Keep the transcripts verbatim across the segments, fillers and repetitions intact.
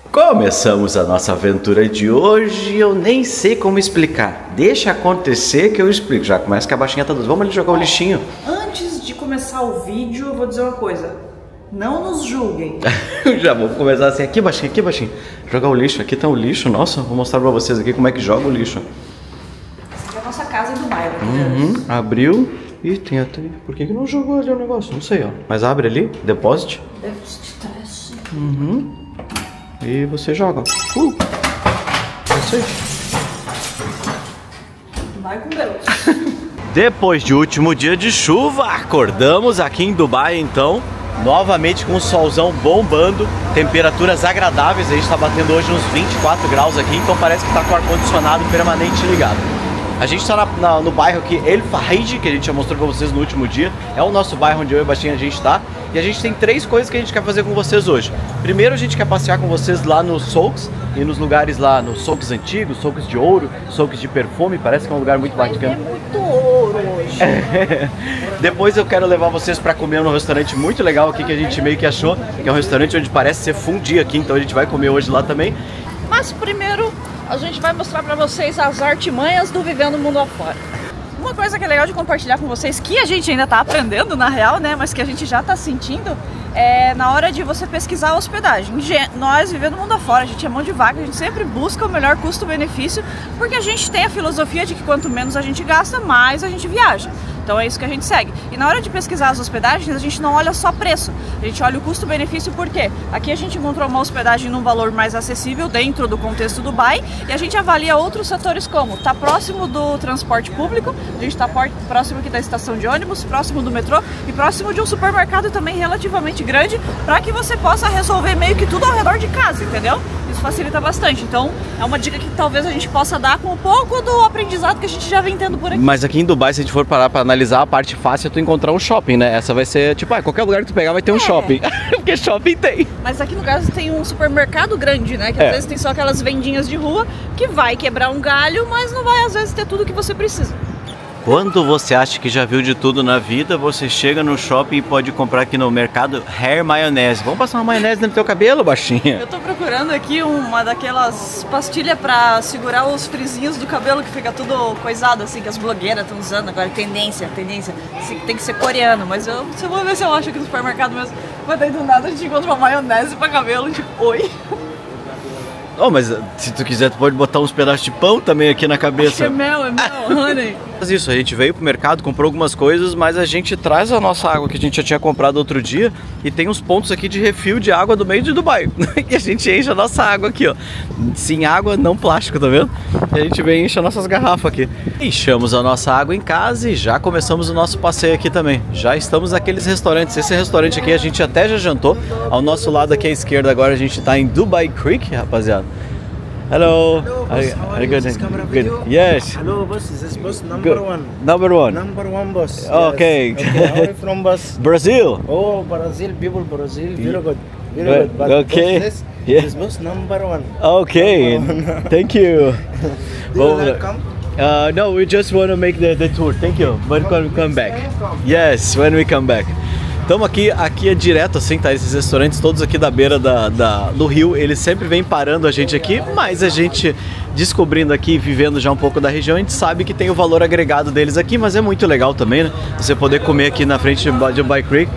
Começamos a nossa aventura de hoje e eu nem sei como explicar. Deixa acontecer que eu explico. Já começa que a baixinha tá doce. Vamos ali jogar o lixinho. Antes de começar o vídeo, eu vou dizer uma coisa. Não nos julguem. Já vou começar assim. Aqui baixinho, aqui baixinho. Jogar o lixo. Aqui tá o lixo. Nossa, vou mostrar pra vocês aqui como é que joga o lixo. Essa aqui é a nossa casa do bairro. Uhum. Abriu. Ih, tem até... Por que que não jogou ali o negócio? Não sei, ó. Mas abre ali. Deposit. Deposit três. Uhum. E você joga. Uh! É isso aí. Vai com Deus. Depois de último dia de chuva, acordamos aqui em Dubai, então, novamente com o solzão bombando, temperaturas agradáveis. A gente está batendo hoje uns vinte e quatro graus aqui, então parece que está com o ar-condicionado permanente ligado. A gente está na, na, no bairro aqui, El Farij, que a gente já mostrou para vocês no último dia. É o nosso bairro onde eu e a Baixinha a gente está. E a gente tem três coisas que a gente quer fazer com vocês hoje. Primeiro, a gente quer passear com vocês lá nos souks e nos lugares lá, nos souks antigos, souks de ouro, souks de perfume. Parece que é um lugar muito bacana. Vai ter muito ouro hoje. Depois eu quero levar vocês para comer num restaurante muito legal aqui que a gente meio que achou, que é um restaurante onde parece ser fundi aqui, então a gente vai comer hoje lá também. Mas primeiro, a gente vai mostrar pra vocês as artimanhas do Vivendo o Mundo Afora. Uma coisa que é legal de compartilhar com vocês, que a gente ainda tá aprendendo na real, né, mas que a gente já tá sentindo, é na hora de você pesquisar a hospedagem. Nós, Vivendo o Mundo Afora, a gente é mão de vaca, a gente sempre busca o melhor custo-benefício, porque a gente tem a filosofia de que quanto menos a gente gasta, mais a gente viaja. Então é isso que a gente segue. E na hora de pesquisar as hospedagens, a gente não olha só preço, a gente olha o custo-benefício. Por quê? Aqui a gente encontrou uma hospedagem num valor mais acessível dentro do contexto do Dubai, e a gente avalia outros setores como tá próximo do transporte público, a gente está próximo aqui da estação de ônibus, próximo do metrô e próximo de um supermercado também relativamente grande, para que você possa resolver meio que tudo ao redor de casa, entendeu? Isso facilita bastante. Então é uma dica que talvez a gente possa dar com um pouco do aprendizado que a gente já vem tendo por aqui. Mas aqui em Dubai, se a gente for parar para analisar, a parte fácil é tu encontrar um shopping, né? Essa vai ser, tipo, ah, qualquer lugar que tu pegar vai ter um é. shopping. Porque shopping tem. Mas aqui no caso tem um supermercado grande, né? Que às é. vezes tem só aquelas vendinhas de rua que vai quebrar um galho, mas não vai às vezes ter tudo que você precisa. Quando você acha que já viu de tudo na vida, você chega no shopping e pode comprar aqui no mercado Hair Maionese. Vamos passar uma maionese no teu cabelo, baixinha? Eu tô procurando aqui uma daquelas pastilhas pra segurar os frisinhos do cabelo que fica tudo coisado, assim, que as blogueiras estão usando agora. Tendência, tendência. Tem que ser coreano, mas eu, eu vou ver se eu acho aqui no supermercado mesmo. Mas daí do nada a gente encontra uma maionese pra cabelo, tipo, oi. Oh, mas se tu quiser, tu pode botar uns pedaços de pão também aqui na cabeça. É mel, é mel, honey. Mas isso, a gente veio pro mercado, comprou algumas coisas, mas a gente traz a nossa água que a gente já tinha comprado outro dia e tem uns pontos aqui de refil de água do meio de Dubai. E a gente enche a nossa água aqui, ó. Sim, água, não plástico, tá vendo? E a gente vem e enche as nossas garrafas aqui. Enchemos a nossa água em casa e já começamos o nosso passeio aqui também. Já estamos naqueles restaurantes. Esse restaurante aqui a gente até já jantou. Ao nosso lado aqui à esquerda agora a gente tá em Dubai Creek, rapaziada. Hello. Hello, boss. Are, How are are you you? good? This camera Good. video? Yes. Hello, boss. This is boss number Good. one. Number one. Number one, boss. Okay. Yes. Okay. How are you from, boss? Brazil. Oh, Brazil people, Brazil. Very good. Very Good. good. But Okay. Boss, this, Yeah. this boss number one. Okay. Number one. Thank you. Do you like come? Uh, no, we just want to make the, the tour. Thank you. But when we come back. Yes, when we come back. Estamos aqui, aqui é direto assim, tá? Esses restaurantes todos aqui da beira da, da, do rio, eles sempre vêm parando a gente aqui, mas a gente descobrindo aqui, vivendo já um pouco da região, a gente sabe que tem o valor agregado deles aqui, mas é muito legal também, né? Você poder comer aqui na frente de Dubai Creek.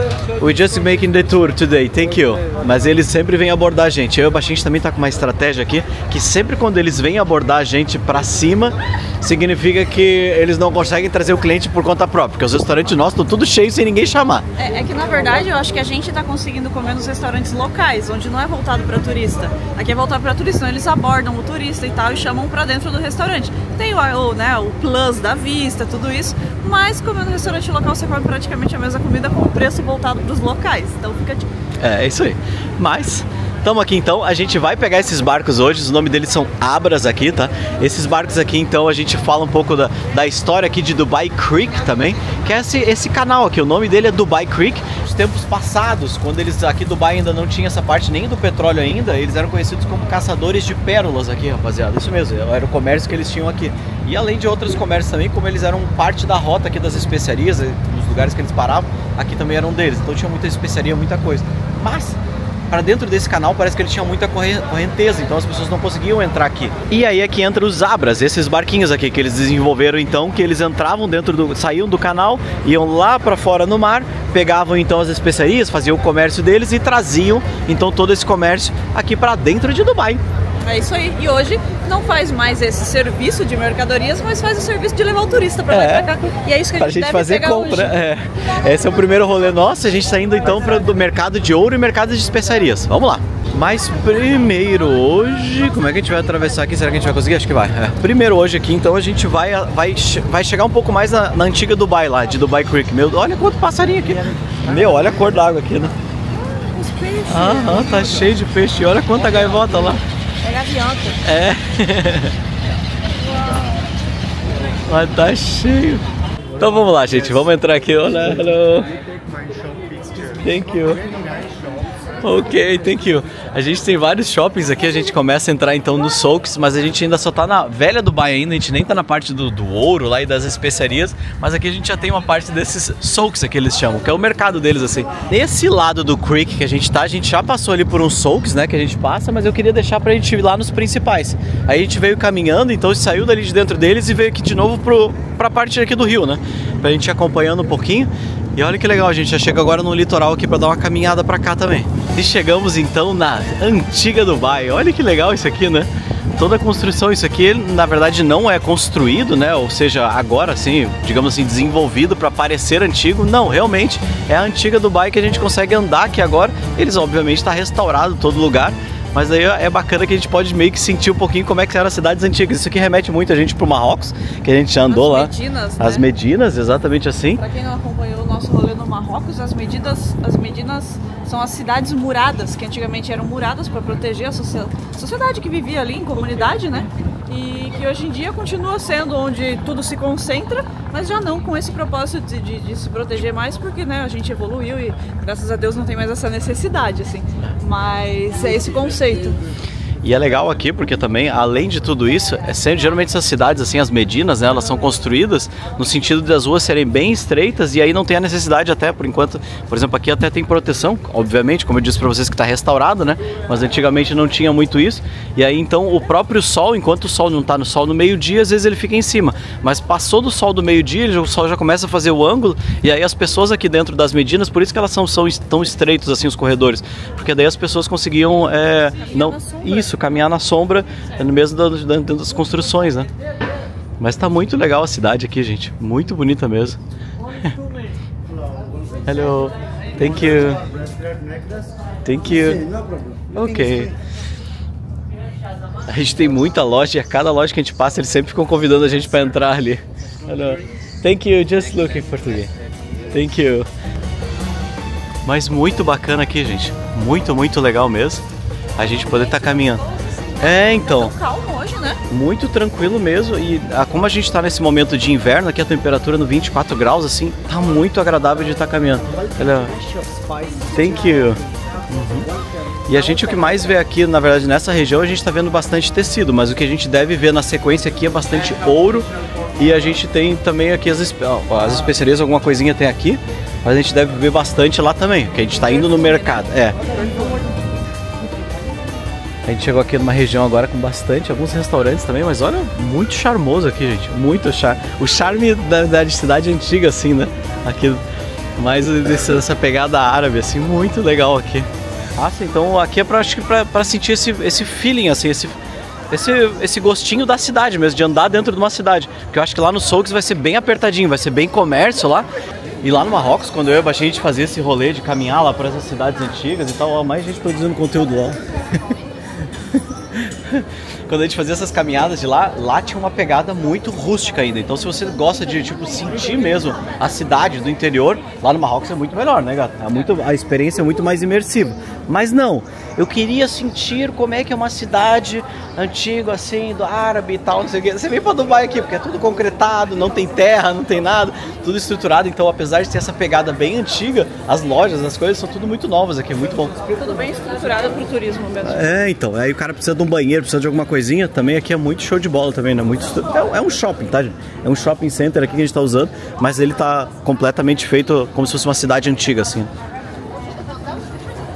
We just making the tour today, thank you. Mas eles sempre vêm abordar a gente. Eu e o Baixinho também tá com uma estratégia aqui, que sempre quando eles vêm abordar a gente pra cima, significa que eles não conseguem trazer o cliente por conta própria, porque os restaurantes nossos estão tudo cheios sem ninguém chamar. É, é que na verdade eu acho que a gente tá conseguindo comer nos restaurantes locais, onde não é voltado para turista. Aqui é voltado para turista, então eles abordam o turista e tal e chamam para dentro do restaurante. Tem o, o, né, o plus da vista, tudo isso, mas comendo no restaurante local você come praticamente a mesma comida com o preço voltado para os locais. Então fica tipo... É, é isso aí. Mas... Estamos aqui então, a gente vai pegar esses barcos hoje, os nomes deles são Abras aqui, tá? Esses barcos aqui então a gente fala um pouco da, da história aqui de Dubai Creek também, que é esse, esse canal aqui, o nome dele é Dubai Creek. Os tempos passados, quando eles aqui Dubai ainda não tinha essa parte nem do petróleo ainda, eles eram conhecidos como caçadores de pérolas aqui, rapaziada, isso mesmo, era o comércio que eles tinham aqui. E além de outros comércios também, como eles eram parte da rota aqui das especiarias, dos lugares que eles paravam, aqui também eram deles, então tinha muita especiaria, muita coisa. Mas... para dentro desse canal parece que ele tinha muita correnteza, então as pessoas não conseguiam entrar aqui. E aí é que entra os Abras, esses barquinhos aqui que eles desenvolveram então, que eles entravam dentro do, saíam do canal, iam lá para fora no mar, pegavam então as especiarias, faziam o comércio deles e traziam então todo esse comércio aqui para dentro de Dubai. É isso aí. E hoje não faz mais esse serviço de mercadorias, mas faz o serviço de levar o turista pra lá é, e pra cá. E é isso que a gente, pra gente deve fazer pegar compra. hoje. É. Esse é o primeiro rolê nosso. A gente tá indo então para do mercado de ouro e mercado de especiarias. Vamos lá. Mas primeiro hoje, como é que a gente vai atravessar aqui? Será que a gente vai conseguir? Acho que vai. É. Primeiro hoje aqui, então a gente vai, vai, vai chegar um pouco mais na, na antiga Dubai lá, de Dubai Creek. Meu, olha quanto passarinho aqui. Meu, olha a cor da água aqui, né? Os peixes. Aham, tá cheio de peixe. Olha quanta gaivota lá. É gaviota. É. Mas tá cheio. Então vamos lá, gente. Vamos entrar aqui. Olá, hello. Thank you. Ok, thank you. A gente tem vários shoppings aqui, a gente começa a entrar então nos souks, mas a gente ainda só tá na velha Dubai ainda, a gente nem tá na parte do, do ouro lá e das especiarias, mas aqui a gente já tem uma parte desses souks que eles chamam, que é o mercado deles assim. Nesse lado do creek que a gente tá, a gente já passou ali por uns souks, né, que a gente passa, mas eu queria deixar pra gente ir lá nos principais. Aí a gente veio caminhando, então saiu dali de dentro deles e veio aqui de novo pro, pra parte aqui do rio, né, pra gente ir acompanhando um pouquinho. E olha que legal, a gente já chega agora no litoral aqui para dar uma caminhada para cá também. E chegamos então na antiga Dubai. Olha que legal isso aqui, né? Toda a construção, isso aqui na verdade não é construído, né? Ou seja, agora assim, digamos assim, desenvolvido para parecer antigo. Não, realmente é a antiga Dubai que a gente consegue andar aqui agora. Eles obviamente está restaurado todo lugar. Mas aí é bacana que a gente pode meio que sentir um pouquinho como é que eram as cidades antigas. Isso aqui remete muito a gente pro Marrocos, que a gente já andou lá. As Medinas, né? As Medinas, exatamente assim. Pra quem não acompanhou o nosso rolê no Marrocos, as Medinas, as Medinas são as cidades muradas, que antigamente eram muradas para proteger a sociedade que vivia ali em comunidade, né? E que hoje em dia continua sendo onde tudo se concentra, mas já não com esse propósito de, de, de se proteger mais, porque né, a gente evoluiu e graças a Deus não tem mais essa necessidade, assim. Mas é esse conceito. E é legal aqui porque também, além de tudo isso, é sempre, geralmente essas cidades, assim, as Medinas, né, elas são construídas no sentido das ruas serem bem estreitas e aí não tem a necessidade até, por enquanto, por exemplo, aqui até tem proteção, obviamente, como eu disse para vocês que está restaurado, né, mas antigamente não tinha muito isso, e aí então o próprio sol, enquanto o sol não está no sol no meio-dia, às vezes ele fica em cima, mas passou do sol do meio-dia, o sol já começa a fazer o ângulo, e aí as pessoas aqui dentro das Medinas, por isso que elas são, são tão estreitos assim os corredores, porque daí as pessoas conseguiam, é, não, isso, caminhar na sombra, no mesmo dentro das construções, né? Mas tá muito legal a cidade aqui, gente. Muito bonita mesmo. Hello. Thank you. Thank you. Ok. A gente tem muita loja e a cada loja que a gente passa, eles sempre ficam convidando a gente para entrar ali. Hello. Thank you. Just looking for today. Thank you. Mas muito bacana aqui, gente. Muito, muito legal mesmo. A gente poder estar tá caminhando. É, então. Tá tão calmo hoje, né? Muito tranquilo mesmo. E a, como a gente tá nesse momento de inverno, aqui a temperatura no vinte e quatro graus, assim, tá muito agradável de estar tá caminhando. Olha. Thank you. Uhum. E a gente o que mais vê aqui, na verdade, nessa região, a gente tá vendo bastante tecido, mas o que a gente deve ver na sequência aqui é bastante ouro. E a gente tem também aqui as, as especiarias, alguma coisinha tem aqui, mas a gente deve ver bastante lá também, que a gente tá indo no mercado. É. A gente chegou aqui numa região agora com bastante, alguns restaurantes também, mas olha, muito charmoso aqui, gente, muito charme. O charme da, da cidade antiga, assim, né? Aqui, mais dessa pegada árabe, assim, muito legal aqui. Ah, sim, então aqui é pra, acho que pra, pra sentir esse, esse feeling, assim, esse, esse, esse gostinho da cidade mesmo, de andar dentro de uma cidade. Porque eu acho que lá no souks vai ser bem apertadinho, vai ser bem comércio lá. E lá no Marrocos, quando eu e a Baixinha, a gente fazia esse rolê de caminhar lá para essas cidades antigas e tal, ó, mais gente produzindo conteúdo lá. Quando a gente fazia essas caminhadas de lá, lá tinha uma pegada muito rústica ainda. Então se você gosta de tipo sentir mesmo a cidade do interior, lá no Marrocos é muito melhor, né, gato? É muito, a experiência é muito mais imersiva. Mas não, eu queria sentir como é que é uma cidade antiga assim, do árabe e tal, não sei o que. Você vem pra Dubai aqui, porque é tudo concretado, não tem terra, não tem nada, tudo estruturado. Então apesar de ter essa pegada bem antiga, as lojas, as coisas são tudo muito novas aqui, muito bom. Tudo bem estruturado pro turismo mesmo. É, então, aí o cara precisa de um banheiro, precisa de alguma coisinha, também aqui é muito show de bola também, né? Muito é, é um shopping, tá, gente? É um shopping center aqui que a gente tá usando, mas ele tá completamente feito como se fosse uma cidade antiga, assim.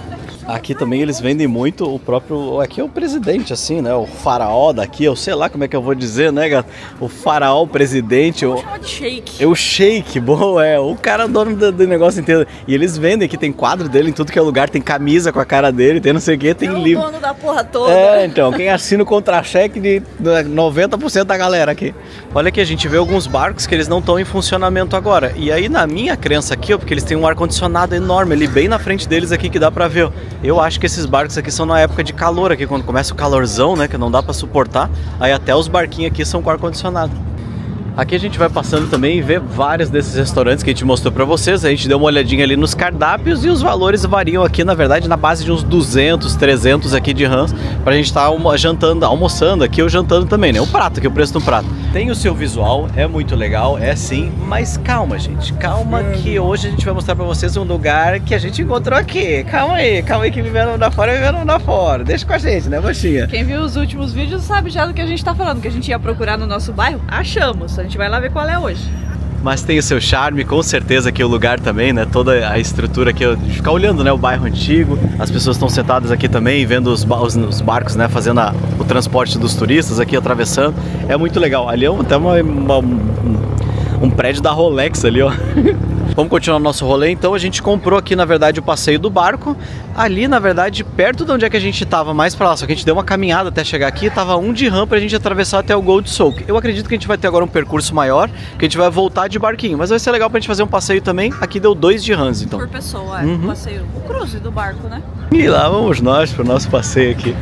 Aqui também eles vendem muito o próprio... Aqui é o presidente, assim, né? O faraó daqui, eu sei lá como é que eu vou dizer, né, gato? O faraó, o presidente... O... Chama de shake. É o shake, bom, é. O cara dono do, do negócio inteiro. E eles vendem aqui, tem quadro dele em tudo que é lugar, tem camisa com a cara dele, tem não sei o que, tem é livro. É o dono da porra toda. É, então, quem assina o contra-cheque de noventa por cento da galera aqui. Olha aqui, a gente vê alguns barcos que eles não estão em funcionamento agora. E aí, na minha crença aqui, ó, porque eles têm um ar-condicionado enorme ali, bem na frente deles aqui, que dá pra ver, ó. Eu acho que esses barcos aqui são na época de calor aqui, quando começa o calorzão, né, que não dá pra suportar. Aí até os barquinhos aqui são com ar-condicionado. Aqui a gente vai passando também e vê vários desses restaurantes que a gente mostrou pra vocês. A gente deu uma olhadinha ali nos cardápios e os valores variam aqui, na verdade, na base de uns duzentos, trezentos aqui de rãs, pra gente estar tá jantando, almoçando aqui ou jantando também, né? O prato, aqui o preço do prato. Tem o seu visual, é muito legal, é sim, mas calma, gente, calma que hoje a gente vai mostrar pra vocês um lugar que a gente encontrou aqui. Calma aí, calma aí que vivendo da fora, vivendo da fora. Deixa com a gente, né, Baixinha? Quem viu os últimos vídeos sabe já do que a gente tá falando, que a gente ia procurar no nosso bairro, achamos. A gente vai lá ver qual é hoje. Mas tem o seu charme, com certeza aqui o lugar também, né? Toda a estrutura aqui, de ficar olhando, né? O bairro antigo. As pessoas estão sentadas aqui também, vendo os, os, os barcos, né? Fazendo a, o transporte dos turistas aqui, atravessando. É muito legal. Ali é até uma, uma, um, um prédio da Rolex ali, ó. Vamos continuar nosso rolê, então. A gente comprou aqui, na verdade, o passeio do barco. Ali, na verdade, perto de onde é que a gente tava, mais pra lá. Só que a gente deu uma caminhada até chegar aqui. Tava um de rã pra gente atravessar até o Gold Soak. Eu acredito que a gente vai ter agora um percurso maior, que a gente vai voltar de barquinho. Mas vai ser legal pra gente fazer um passeio também. Aqui deu dois de rãs, então. Por pessoa, é. Uhum. O passeio, o cruze do barco, né? E lá vamos nós pro nosso passeio aqui.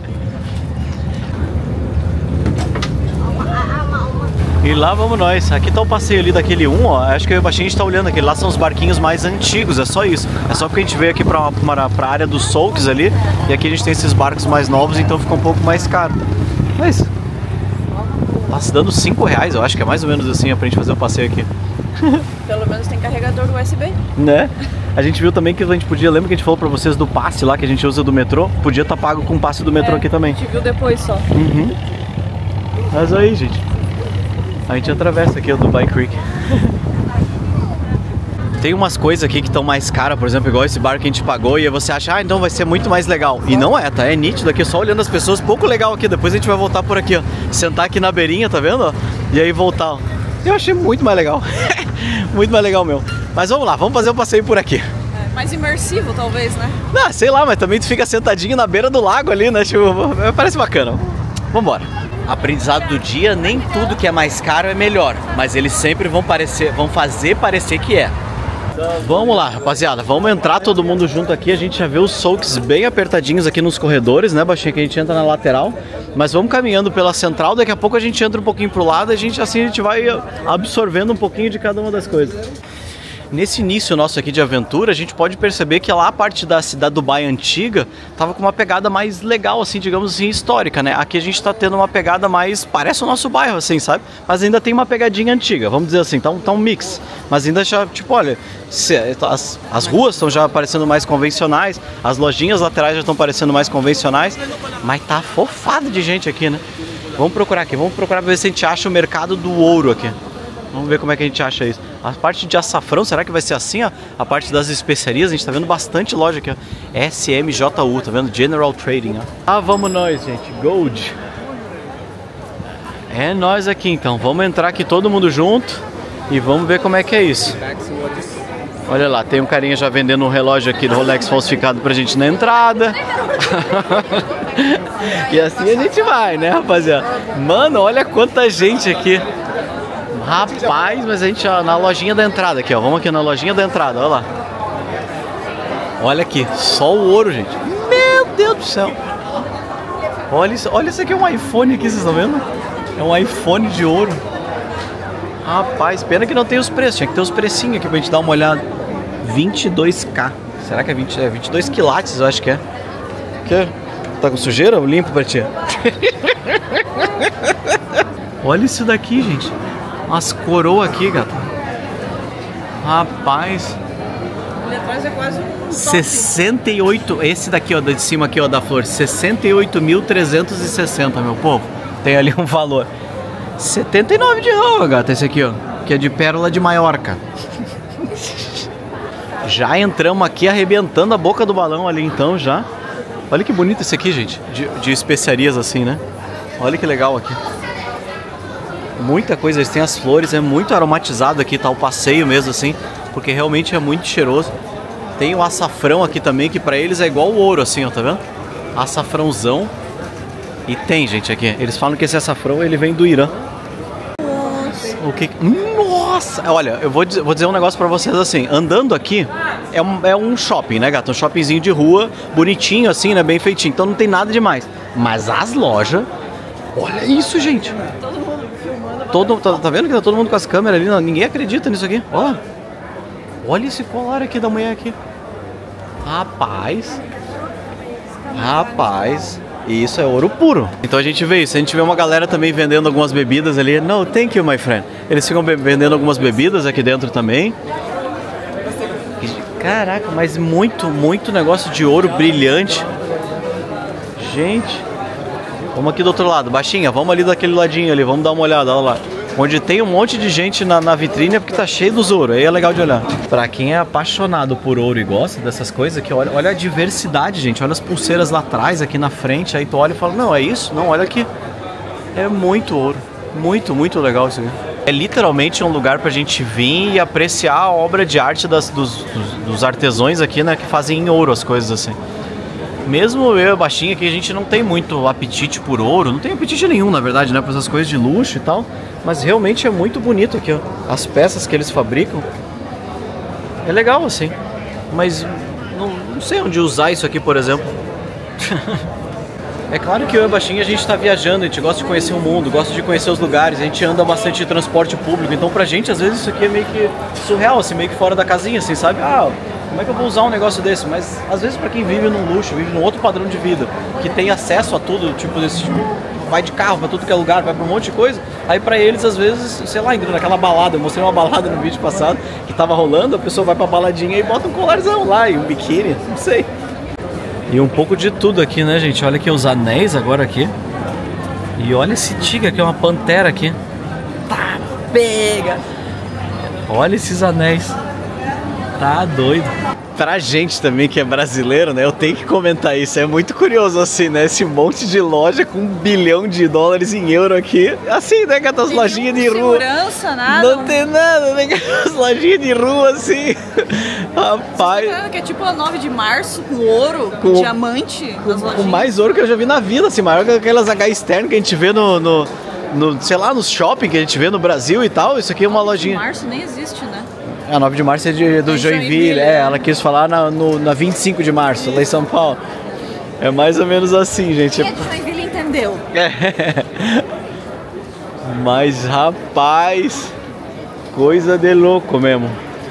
E lá vamos nós. Aqui tá o passeio ali daquele um, ó. Acho que eu e o Baixinho a gente tá olhando aquele lá, são os barquinhos mais antigos, é só isso. É só porque a gente veio aqui pra, pra, pra área dos Soaks ali. E aqui a gente tem esses barcos mais novos, então fica um pouco mais caro. Mas tá se dando cinco reais, eu acho que é mais ou menos assim, ó, pra gente fazer o passeio aqui. Pelo menos tem carregador do U S B. Né? A gente viu também que a gente podia, lembra que a gente falou pra vocês do passe lá que a gente usa do metrô? Podia estar tá pago com o passe do metrô é, aqui também. A gente viu depois só. Uhum. Mas aí, gente, a gente atravessa aqui o Dubai Creek. Tem umas coisas aqui que estão mais caras, por exemplo, igual esse bar que a gente pagou, e aí você acha, ah, então vai ser muito mais legal. E não é, tá? É nítido aqui, só olhando as pessoas, pouco legal aqui. Depois a gente vai voltar por aqui, ó. Sentar aqui na beirinha, tá vendo? Ó? E aí voltar, ó. Eu achei muito mais legal. Muito mais legal mesmo. Mas vamos lá, vamos fazer um passeio por aqui. É, mais imersivo, talvez, né? Ah, sei lá, mas também tu fica sentadinho na beira do lago ali, né? Tipo, parece bacana. Vambora. Aprendizado do dia, nem tudo que é mais caro é melhor, mas eles sempre vão parecer, vão fazer parecer que é. Vamos lá, rapaziada, vamos entrar todo mundo junto aqui. A gente já vê os soaks bem apertadinhos aqui nos corredores, né, Baixinho? Que a gente entra na lateral, mas vamos caminhando pela central. Daqui a pouco a gente entra um pouquinho pro lado, a gente assim a gente vai absorvendo um pouquinho de cada uma das coisas. Nesse início nosso aqui de aventura, a gente pode perceber que lá a parte da cidade Dubai antiga tava com uma pegada mais legal, assim, digamos assim, histórica, né? Aqui a gente tá tendo uma pegada mais... parece o nosso bairro, assim, sabe? Mas ainda tem uma pegadinha antiga, vamos dizer assim, tá um, tá um mix. Mas ainda já, tipo, olha, se, as, as ruas estão já parecendo mais convencionais, as lojinhas laterais já estão parecendo mais convencionais, mas tá fofado de gente aqui, né? Vamos procurar aqui, vamos procurar pra ver se a gente acha o mercado do ouro aqui. Vamos ver como é que a gente acha isso. A parte de açafrão, será que vai ser assim, ó? A parte das especiarias, a gente tá vendo bastante loja aqui, ó. S M J U, tá vendo? General Trading, ó. Ah, vamos nós, gente. Gold. É nós aqui, então. Vamos entrar aqui todo mundo junto e vamos ver como é que é isso. Olha lá, tem um carinha já vendendo um relógio aqui do Rolex falsificado pra gente na entrada. E assim a gente vai, né, rapaziada? Mano, olha quanta gente aqui. Rapaz, mas a gente ó, na lojinha da entrada aqui, ó. Vamos aqui na lojinha da entrada, olha lá. Olha aqui, só o ouro, gente. Meu Deus do céu. Olha isso, olha isso aqui, é um iPhone aqui, vocês estão vendo? É um iPhone de ouro. Rapaz, pena que não tem os preços. Tinha que ter os precinhos aqui pra gente dar uma olhada. vinte e dois K. Será que é, vinte, é vinte e dois quilates, eu acho que é. Que? Tá com sujeira? Eu limpo pra ti. Olha isso daqui, gente. As coroas aqui, gato. Rapaz. Ali atrás é quase um top. sessenta e oito. Esse daqui, ó, de cima aqui, ó, da flor. sessenta e oito mil trezentos e sessenta, meu povo. Tem ali um valor. setenta e nove de rã, gato, esse aqui, ó. Que é de pérola de Maiorca. Já entramos aqui arrebentando a boca do balão ali então já. Olha que bonito esse aqui, gente. De, de especiarias assim, né? Olha que legal aqui. Muita coisa, eles têm as flores, é muito aromatizado aqui, tá? O passeio mesmo assim, porque realmente é muito cheiroso. Tem o açafrão aqui também, que pra eles é igual o ouro assim, ó, tá vendo? Açafrãozão. E tem, gente, aqui. Eles falam que esse açafrão, ele vem do Irã. Nossa. O que... Nossa! Olha, eu vou dizer, vou dizer um negócio pra vocês assim. Andando aqui, é um, é um shopping, né, gato? Um shoppingzinho de rua, bonitinho assim, né? Bem feitinho. Então não tem nada demais. Mas as lojas... Olha isso, gente! Todo mundo filmando. Todo, tá, tá vendo que tá todo mundo com as câmeras ali? Não, ninguém acredita nisso aqui. Ó. Olha esse colar aqui da mulher aqui. Rapaz. Rapaz. E isso é ouro puro. Então a gente vê isso. A gente vê uma galera também vendendo algumas bebidas ali. No, thank you, my friend. Eles ficam vendendo algumas bebidas aqui dentro também. Caraca, mas muito, muito negócio de ouro brilhante. Gente. Vamos aqui do outro lado. Baixinha, vamos ali daquele ladinho ali. Vamos dar uma olhada, olha lá. Onde tem um monte de gente na, na vitrine é porque tá cheio dos ouro. Aí é legal de olhar. Pra quem é apaixonado por ouro e gosta dessas coisas aqui, olha, olha a diversidade, gente. Olha as pulseiras lá atrás, aqui na frente. Aí tu olha e fala, não, é isso? Não, olha aqui. É muito ouro. Muito, muito legal isso aqui. É literalmente um lugar pra gente vir e apreciar a obra de arte das, dos, dos, dos artesãos aqui, né? Que fazem em ouro as coisas assim. Mesmo eu e a Baixinha aqui, a gente não tem muito apetite por ouro. Não tem apetite nenhum, na verdade, né? Pra essas coisas de luxo e tal. Mas realmente é muito bonito aqui, ó. As peças que eles fabricam. É legal, assim. Mas não, não sei onde usar isso aqui, por exemplo. É claro que eu e a Baixinha, a gente tá viajando. A gente gosta de conhecer o mundo, gosta de conhecer os lugares. A gente anda bastante de transporte público. Então pra gente, às vezes, isso aqui é meio que surreal, assim. Meio que fora da casinha, assim, sabe? Ah, como é que eu vou usar um negócio desse? Mas às vezes pra quem vive num luxo, vive num outro padrão de vida, que tem acesso a tudo, tipo desse tipo, vai de carro pra tudo que é lugar, vai pra um monte de coisa, aí pra eles às vezes, sei lá, entra naquela balada, eu mostrei uma balada no vídeo passado, que tava rolando, a pessoa vai pra baladinha e bota um colarzão lá, e um biquíni, não sei. E um pouco de tudo aqui, né, gente? Olha aqui os anéis agora aqui. E olha esse tigre aqui, é uma pantera aqui. Tá, pega! Olha esses anéis. Tá doido. Pra gente também que é brasileiro, né? Eu tenho que comentar isso. É muito curioso assim, né? Esse monte de loja com um bilhão de dólares em euro aqui. Assim, né? Com as lojinhas de rua. Segurança, nada. Não tem nada, né? Com as lojinhas de rua assim. Rapaz. Você tá que é tipo a nove de março com ouro, com, com diamante. Com, com mais ouro que eu já vi na vida, assim. Maior que aquelas H externas que a gente vê no, no, no, sei lá, nos shopping que a gente vê no Brasil e tal. Isso aqui é uma lojinha. nove de março nem existe, né? A nove de março é de, do é Joinville, Joinville, é, ela quis falar na, no, na vinte e cinco de março, lá em São Paulo. É mais ou menos assim, gente. Quem é de Joinville entendeu. É. Mas, rapaz, coisa de louco mesmo.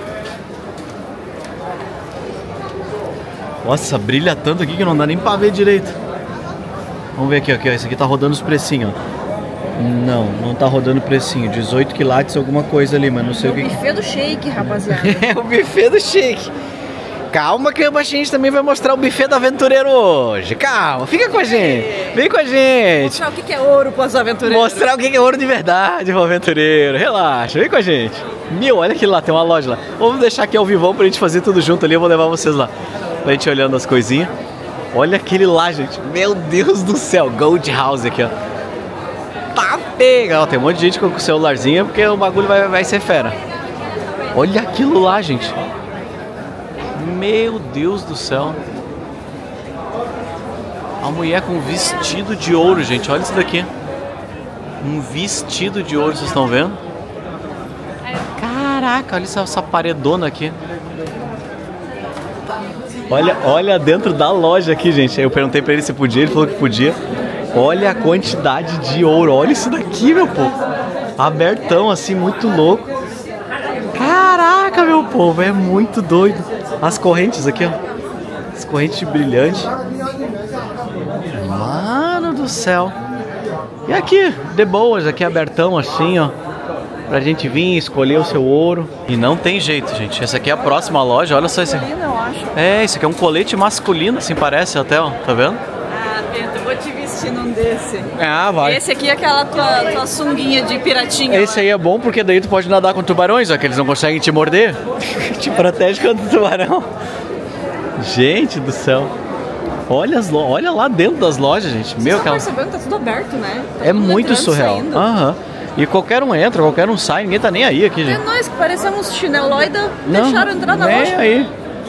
Nossa, brilha tanto aqui que não dá nem pra ver direito. Vamos ver aqui, ó, aqui, ó. Esse aqui tá rodando os precinhos, ó. Não, não tá rodando precinho. dezoito quilates alguma coisa ali, mas não sei o que. É o buffet do shake, rapaziada. É o buffet do shake. Calma que a gente também vai mostrar o buffet do aventureiro hoje. Calma, fica com a gente. Vem com a gente. Mostrar o que é ouro para os aventureiros. Mostrar o que é ouro de verdade pro aventureiro. Relaxa, vem com a gente. Meu, olha aqui lá, tem uma loja lá. Vamos deixar aqui ao vivão pra gente fazer tudo junto ali. Eu vou levar vocês lá. Pra gente olhando as coisinhas. Olha aquele lá, gente. Meu Deus do céu. Gold House aqui, ó. Tá pega. Ó, tem um monte de gente com o celularzinho porque o bagulho vai, vai ser fera. Olha aquilo lá, gente. Meu Deus do céu. A mulher com um vestido de ouro, gente. Olha isso daqui. Um vestido de ouro, vocês estão vendo? Caraca, olha essa, essa paredona aqui. Olha, olha dentro da loja aqui, gente. Eu perguntei pra ele se podia, ele falou que podia. Olha a quantidade de ouro. Olha isso daqui, meu povo. Abertão, assim, muito louco. Caraca, meu povo, é muito doido. As correntes aqui, ó. As correntes brilhantes. Mano do céu. E aqui, de boas, aqui abertão assim, ó. Pra gente vir escolher o seu ouro. E não tem jeito, gente. Essa aqui é a próxima loja, olha só esse. Eu acho. É, isso aqui é um colete masculino, assim parece até, ó. Tá vendo? Ah, Eu vou te vestir num desse. Ah, vai. Esse aqui é aquela tua, tua sunguinha de piratinha. Esse aí é bom porque daí tu pode nadar com tubarões, ó, que eles não conseguem te morder. Te protege contra o tubarão. Gente do céu. Olha, as lo... Olha lá dentro das lojas, gente. Meu, Você tá aquela... percebendo que tá tudo aberto, né? Tá É tudo muito entrando, surreal. saindo. Aham. E qualquer um entra, qualquer um sai, ninguém tá nem aí aqui, É gente. nós que parecemos chineloida, Não, deixaram entrar na nem loja. aí.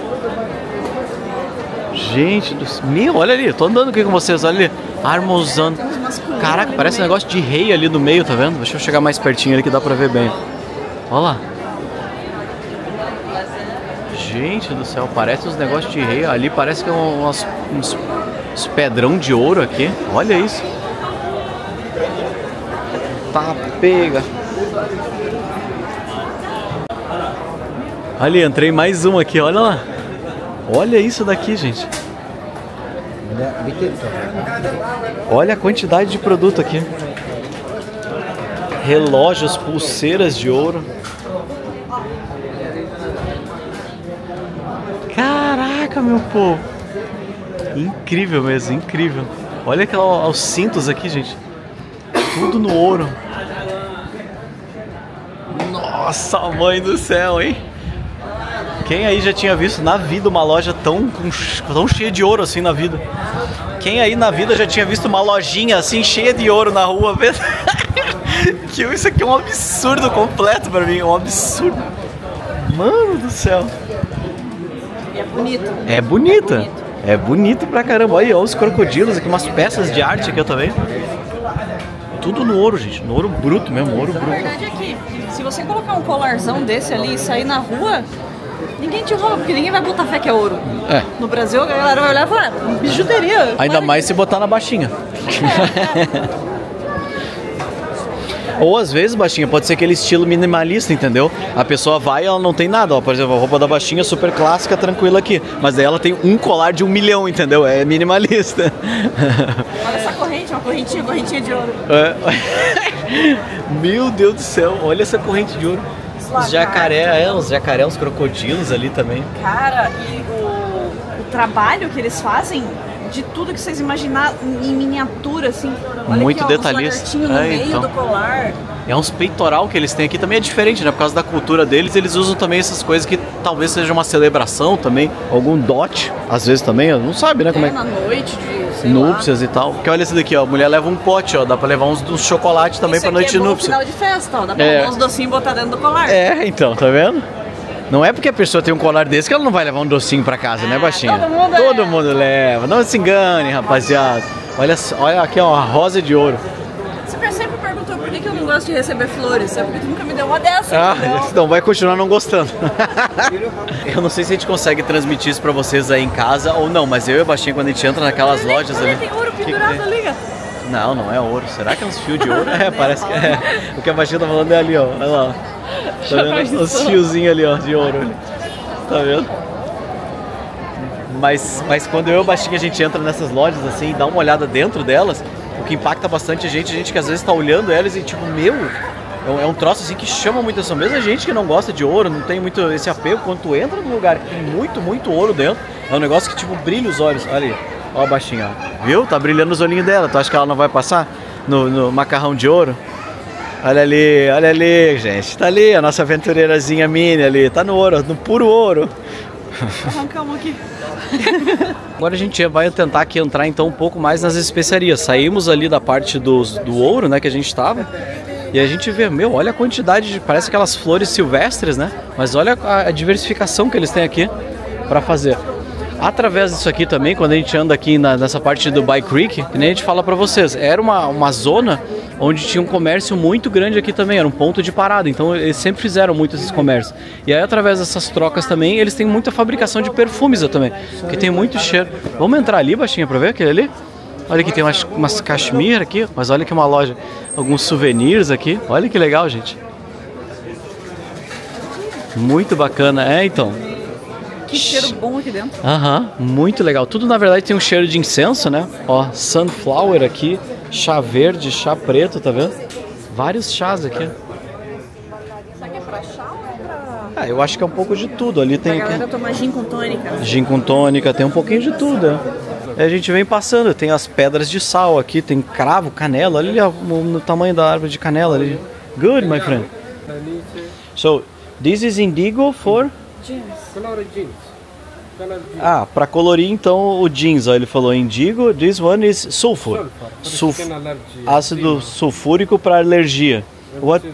Gente do céu. Meu, olha ali, tô andando aqui com vocês, olha ali. Armozano. Temos umas colunas Caraca, ali parece um no meio. negócio de rei ali no meio, tá vendo? Deixa eu chegar mais pertinho ali que dá pra ver bem. Olha lá. Gente do céu, parece uns negócios de rei. Ali parece que é umas, uns, uns pedrão de ouro aqui. Olha isso. Tá pega. Ali, entrei mais um aqui, olha lá. Olha isso daqui, gente. Olha a quantidade de produto aqui. Relógios, pulseiras de ouro. Caraca, meu povo. Incrível mesmo, incrível. Olha aquela, os cintos aqui, gente. Tudo no ouro. Nossa, mãe do céu, hein? Quem aí já tinha visto na vida uma loja tão, tão cheia de ouro assim na vida? Quem aí na vida já tinha visto uma lojinha assim cheia de ouro na rua? Que isso aqui é um absurdo completo pra mim, é um absurdo. Mano do céu. E é bonito. É bonita. É bonito. É bonito pra caramba. Olha, olha os crocodilos aqui, umas peças de arte aqui eu também. Tudo no ouro, gente. No ouro bruto mesmo, ouro A bruto. verdade é que, se você colocar um colarzão desse ali e sair na rua, ninguém te rouba, porque ninguém vai botar fé que é ouro. É. No Brasil, a galera vai olhar e falar, ah, bijuteria. Ainda Claro mais que- se botar na baixinha. Ou às vezes, baixinha, pode ser aquele estilo minimalista, entendeu? A pessoa vai e ela não tem nada, ó. Por exemplo, a roupa da baixinha super clássica, tranquila aqui. Mas daí ela tem um colar de um milhão, entendeu? É minimalista. Olha essa corrente, uma correntinha, correntinha de ouro. É. Meu Deus do céu, olha essa corrente de ouro. Os jacaré, é, os jacaré, uns crocodilos ali também. Cara, e o, o trabalho que eles fazem, de tudo que vocês imaginar em miniatura, assim. Olha Muito aqui, ó, detalhista. Uns lagartinhos no É, meio então. do colar. É uns peitoral que eles têm aqui, também é diferente, né? Por causa da cultura deles, eles usam também essas coisas que talvez seja uma celebração também, algum dote, às vezes também, não sabe, né? Como é É, que... na noite de, sei Núpcias e tal. Porque olha esse daqui, ó. A mulher leva um pote, ó. Dá pra levar uns, uns chocolates também Isso pra aqui noite é de bom núpcia. final de festa, ó. Dá pra É. levar uns docinhos e botar dentro do colar. É, então, tá vendo? Não é porque a pessoa tem um colar desse que ela não vai levar um docinho pra casa, né, baixinha? todo mundo Todo leva. mundo leva. Não se engane, rapaziada. Olha, só- olha aqui, ó, uma rosa de ouro. Você sempre perguntou por que que eu não gosto de receber flores. É porque tu nunca me deu uma dessa, Ah, entendeu? então vai continuar não gostando. Eu não sei se a gente consegue transmitir isso pra vocês aí em casa ou não, mas eu e a Baixinha, quando a gente entra naquelas Olha, lojas olha, ali... tem ouro que que pendurado tem? ali, ó. Não, não é ouro. Será que é uns fios de ouro? É, parece que é. O que a Baixinha tá falando é ali, ó. Olha lá. Tá vendo? Os fiozinhos ali, ó, de ouro. Ali. Tá vendo? Mas, mas quando eu e a Baixinha a gente entra nessas lojas assim e dá uma olhada dentro delas, o que impacta bastante a gente, a gente que às vezes tá olhando elas e tipo, meu, é um, é um troço assim que chama muita atenção. Mesmo a gente que não gosta de ouro, não tem muito esse apego, quando tu entra num lugar que tem muito, muito ouro dentro, é um negócio que tipo brilha os olhos. Olha ali, ó a Baixinha, ó. Viu? Tá brilhando os olhinhos dela. Tu acha que ela não vai passar no, no macarrão de ouro? Olha ali, olha ali, gente. Tá ali a nossa aventureirazinha mini ali. Tá no ouro, no puro ouro. Arrancamos aqui. Agora a gente vai tentar aqui entrar então um pouco mais nas especiarias. Saímos ali da parte dos, do ouro, né, que a gente estava. E a gente vê, meu, olha a quantidade de... Parece aquelas flores silvestres, né? Mas olha a, a diversificação que eles têm aqui para fazer. Através disso aqui também, quando a gente anda aqui na, nessa parte do Bay Creek, que nem a gente fala para vocês, era uma, uma zona onde tinha um comércio muito grande aqui também, era um ponto de parada, então eles sempre fizeram muito esses comércios. E aí através dessas trocas também, eles têm muita fabricação de perfumes também, que tem muito cheiro. Vamos entrar ali, Baixinha, pra ver aquele ali? Olha que tem umas, umas cachemira aqui, mas olha que uma loja, alguns souvenirs aqui, olha que legal, gente. Muito bacana, é então. Que cheiro bom aqui dentro. Aham, muito legal. Tudo na verdade tem um cheiro de incenso, né? Ó, sunflower aqui, chá verde, chá preto, tá vendo? Vários chás aqui. Será que é pra chá ou é pra... Ah, eu acho que é um pouco de tudo. Ali A tem galera toma gin com tônica. gin com tônica, tem um pouquinho de tudo, é. Aí a gente vem passando, tem as pedras de sal aqui, tem cravo, canela, olha ali ó, no tamanho da árvore de canela ali. Good, my friend. So, this is indigo for? Jeans. Ah, para colorir então o jeans, ó, ele falou indigo, this one is sulfur. Sulf ácido sulfúrico para alergia. What?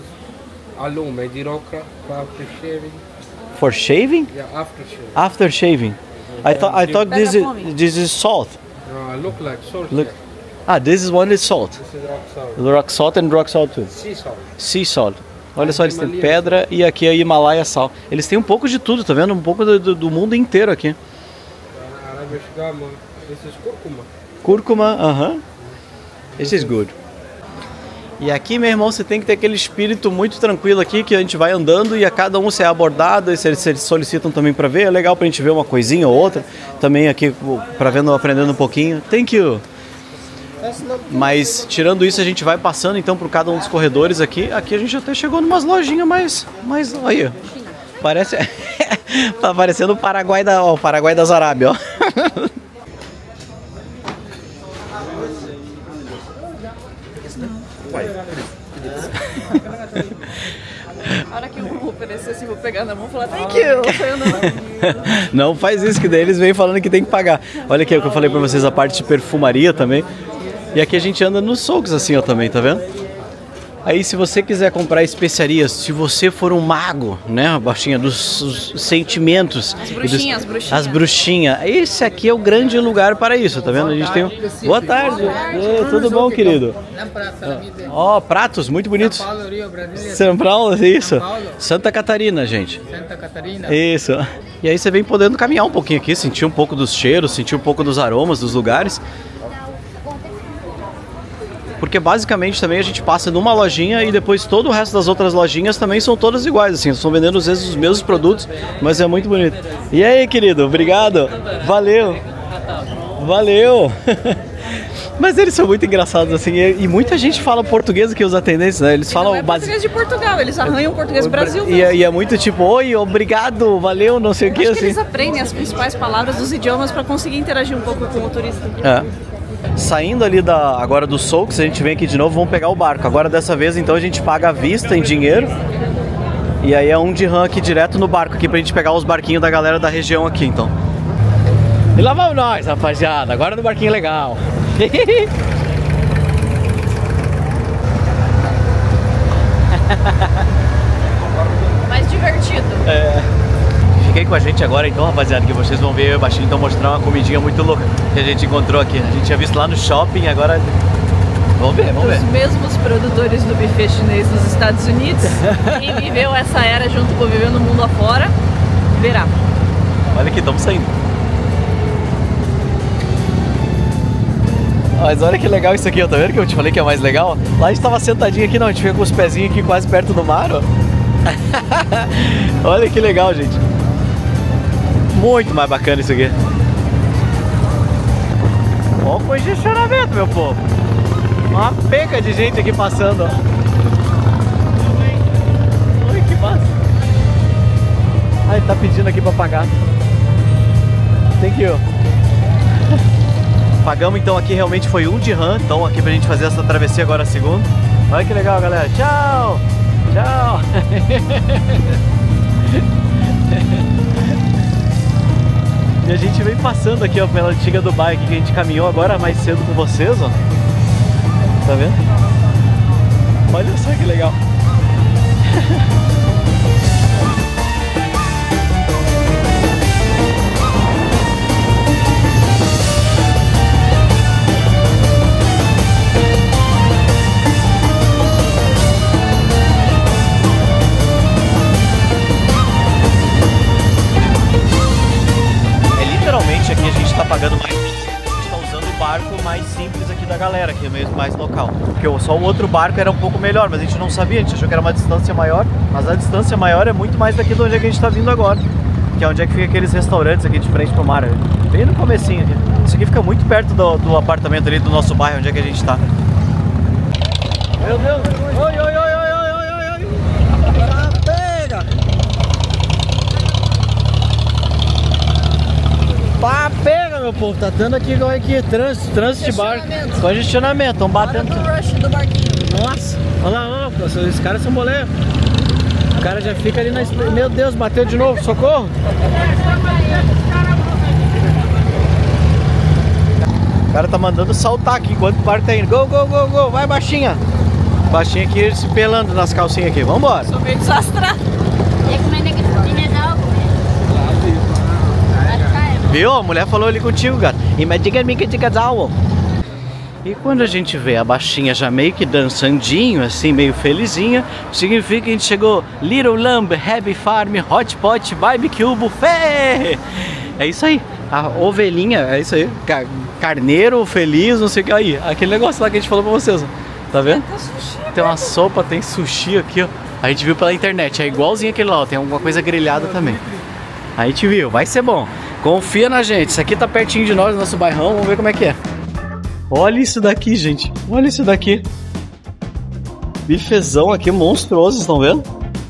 For shaving? Yeah, after shaving. After shaving. I thought I thought this is this is salt. No, look like salt. Look. Ah, this is one is salt. This is rock salt. Rock salt and rock salt too. Sea salt. Sea salt. Olha só, eles têm pedra e aqui é Himalaia sal. Eles têm um pouco de tudo, tá vendo? Um pouco do, do, do mundo inteiro aqui. This is cúrcuma. Cúrcuma, aham. Uh-huh. This is good. E aqui, meu irmão, você tem que ter aquele espírito muito tranquilo aqui, que a gente vai andando e a cada um você é abordado, e se eles, se eles solicitam também para ver, é legal pra gente ver uma coisinha ou outra, também aqui para vendo, aprendendo um pouquinho. Thank you. Mas tirando isso, a gente vai passando então por cada um dos corredores aqui. Aqui a gente até chegou numas lojinhas mais, mais aí, parece tá parecendo o Paraguai da, ó, o Paraguai das Arábias, ó. A hora que eu vou oferecer, assim, vou pegar na mão e falar thank you. Não faz isso, que daí eles vêm falando que tem que pagar. Olha aqui o que eu falei pra vocês, a parte de perfumaria também. E aqui a gente anda nos socos assim, ó, também, tá vendo? Aí se você quiser comprar especiarias, se você for um mago, né, a baixinha dos sentimentos, as bruxinhas, dos, bruxinhas. as bruxinhas, esse aqui é o grande lugar para isso, tá vendo? A gente tem um... Boa tarde, Ei, tudo bom, querido? Ó, oh, pratos muito bonitos. São Paulo, isso. Santa Catarina, gente. Santa Catarina. Isso. E aí você vem podendo caminhar um pouquinho aqui, sentir um pouco dos cheiros, sentir um pouco dos aromas dos lugares. Porque basicamente também a gente passa numa lojinha e depois todo o resto das outras lojinhas também são todas iguais, assim, estão vendendo às vezes os mesmos produtos, mas é muito bonito. E aí, querido, obrigado, valeu, valeu. Mas eles são muito engraçados, assim, e muita gente fala português aqui, os atendentes, né? Eles falam não é português de Portugal, eles arranham português do Brasil mesmo. E é, e é muito tipo, oi, obrigado, valeu, não sei o que, Acho assim. que eles aprendem as principais palavras dos idiomas para conseguir interagir um pouco com o turista. É. Saindo ali da, agora do Souks, a gente vem aqui de novo, vamos pegar o barco. Agora dessa vez então a gente paga à vista em dinheiro. E aí é um dirham aqui direto no barco aqui pra gente pegar os barquinhos da galera da região aqui, então. E lá vamos nós, rapaziada, agora no barquinho legal. Mais divertido. É. Fiquem com a gente agora então, rapaziada, que vocês vão ver eu e o Baixinho então mostrar uma comidinha muito louca que a gente encontrou aqui. A gente tinha visto lá no shopping, agora vamos ver, vamos ver. Os mesmos produtores do buffet chinês nos Estados Unidos. Quem viveu essa era junto com Vivendo o Mundo Afora, verá. Olha aqui, estamos saindo. Mas olha que legal isso aqui, ó, tá vendo que eu te falei que é mais legal? Lá a gente tava sentadinho aqui, não, a gente fica com os pezinhos aqui quase perto do mar, ó. Olha que legal, gente. Muito mais bacana isso aqui. Olha o congestionamento, meu povo. Uma penca de gente aqui passando, ó. Oi, que massa. Ai, tá pedindo aqui pra pagar. Thank you. Pagamos então aqui, realmente foi um dirham. Então aqui pra gente fazer essa travessia agora a segunda. Olha que legal, galera. Tchau. Tchau. E a gente vem passando aqui, ó, pela antiga Dubai aqui, que a gente caminhou agora mais cedo com vocês, ó. Tá vendo? Olha só que legal. Aqui a gente tá pagando mais, a gente tá usando o barco mais simples aqui da galera, que é mesmo mais local. Porque só o outro barco era um pouco melhor, mas a gente não sabia, a gente achou que era uma distância maior, mas a distância maior é muito mais daqui de onde é que a gente tá vindo agora, que é onde é que fica aqueles restaurantes aqui de frente pro mar, bem no comecinho aqui. Isso aqui fica muito perto do, do apartamento ali do nosso bairro, onde é que a gente tá. Meu Deus! Oi, oi, oi, oi, oi, oi, oi, oi! Pega! Tá, pega, meu povo. Tá dando aqui igual aqui. Trânsito, trânsito de barco. Congestionamento. Estão batendo. Rush do barquinho. Nossa, olha lá, olha lá. Esses caras são boleiros. O cara já fica ali na... Meu Deus, bateu de novo. Socorro. O cara tá mandando saltar aqui enquanto o barco tá indo. Go, go, go, go. Vai, baixinha. Baixinha aqui se pelando nas calcinhas aqui. Vambora. Sou meio desastrado. Viu? A mulher falou ali contigo, gato. E quando a gente vê a baixinha já meio que dançandinho, assim, meio felizinha, significa que a gente chegou Little Lamb, Happy Farm, Hot Pot, Barbecue, Buffet. É isso aí. A ovelhinha, é isso aí. Carneiro, feliz, não sei o que. Aí, aquele negócio lá que a gente falou pra vocês. Tá vendo? Tem uma sopa, tem sushi aqui, ó. A gente viu pela internet, é igualzinho aquele lá, ó. Tem alguma coisa grelhada também. A gente viu, vai ser bom. Confia na gente, isso aqui tá pertinho de nós, nosso bairrão, vamos ver como é que é. Olha isso daqui, gente. Olha isso daqui. Bifezão aqui, monstruoso, estão vendo?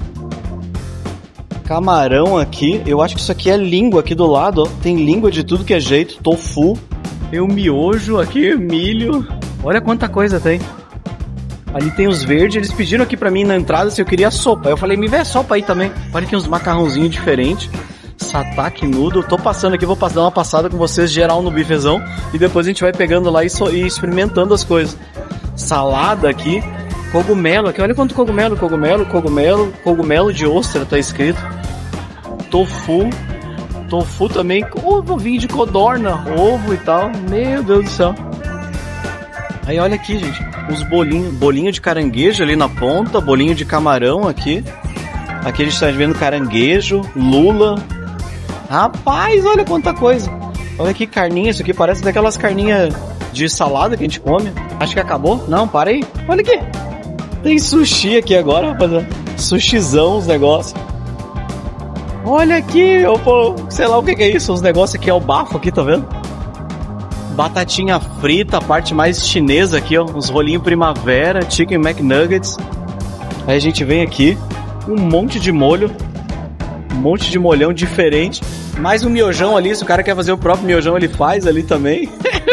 Camarão aqui, eu acho que isso aqui é língua aqui do lado, ó. Tem língua de tudo que é jeito, tofu. Tem o miojo aqui, milho. Olha quanta coisa tem. Ali tem os verdes, eles pediram aqui pra mim na entrada se eu queria sopa. Eu falei, me vê sopa aí também. Olha aqui uns macarrãozinhos diferentes. Sataki noodle. Tô passando aqui, vou dar uma passada com vocês geral no bifezão. E depois a gente vai pegando lá e, so e experimentando as coisas. Salada aqui. Cogumelo aqui. Olha quanto cogumelo, cogumelo, cogumelo. Cogumelo de ostra tá escrito. Tofu. Tofu também. Ovo, vinho de codorna. Ovo e tal. Meu Deus do céu. Aí olha aqui, gente. Os bolinhos. Bolinho de caranguejo ali na ponta. Bolinho de camarão aqui. Aqui a gente tá vendo caranguejo. Lula. Rapaz, olha quanta coisa. Olha que carninha, isso aqui parece daquelas carninhas de salada que a gente come. Acho que acabou. Não, para aí. Olha aqui. Tem sushi aqui agora, rapaziada. Sushizão, os negócios. Olha aqui, eu, pô, sei lá o que, que é isso. Os negócios aqui é o bafo aqui, tá vendo? Batatinha frita, a parte mais chinesa aqui, ó. Uns rolinhos primavera, chicken McNuggets. Aí a gente vem aqui, um monte de molho. Um monte de molhão diferente. Mais um miojão ali, se o cara quer fazer o próprio miojão, ele faz ali também.